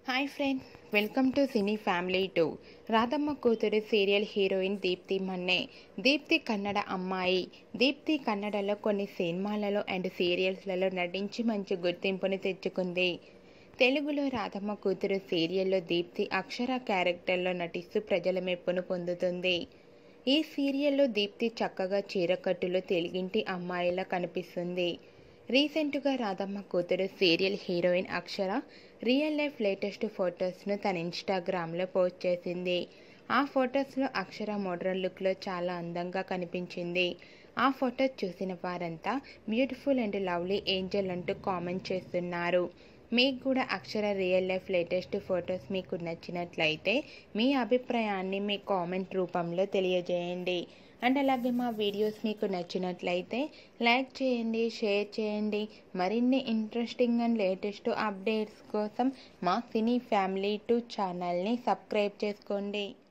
Hi friend, welcome to cine family 2. Radhammakuthuru serial heroine Deepthimanne. Deepthi Kannada అమ్మాయి. దీప్తి కన్నడలో కొన్ని సినిమాలలో అండ్ సీరియల్స్లలో నటించి మంచి గుర్తింపుని తెచ్చుకుంది. తెలుగులో రాధమ్మకుతురు సీరియల్లో దీప్తి అక్షర క్యారెక్టర్లో నటిస్తూ ప్రజల మెప్పును పొందుతుంది. ఈ సీరియల్లో దీప్తి చక్కగా చీరకట్టులో తెలుగింటి అమ్మాయిలా కనిపిస్తుంది. రీసెంట్గా Radhammakuthuru serial heroine Akshara real life latest ఫొటోస్ను తన ఇన్స్టాగ్రామ్లో పోస్ట్ చేసింది. ఆ ఫొటోస్లో అక్షర మోడ్రన్ లుక్లో చాలా అందంగా కనిపించింది. ఆ ఫొటోస్ చూసిన వారంతా బ్యూటిఫుల్ అండ్ లవ్లీ ఏంజల్ అంటూ కామెంట్ చేస్తున్నారు. మీకు కూడా Akshara real life latest photos మీకు నచ్చినట్లయితే మీ అభిప్రాయాన్ని మీ కామెంట్ రూపంలో తెలియజేయండి. అండ్ అలాగే మా వీడియోస్ మీకు నచ్చినట్లయితే లైక్ చేయండి, షేర్ చేయండి. మరిన్ని ఇంట్రెస్టింగ్ అండ్ లేటెస్ట్ అప్డేట్స్ కోసం మా సినీ ఫ్యామిలీ 2 ఛానల్ని సబ్స్క్రైబ్ చేసుకోండి.